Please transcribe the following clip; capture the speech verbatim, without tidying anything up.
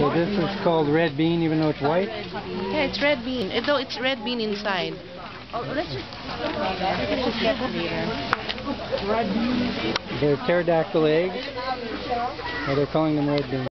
So this is called red bean even though it's white? Yeah, it's red bean. It, though it's red bean inside. Oh, let's just, let's just get it later. They're pterodactyl eggs. Or they're calling them red beans.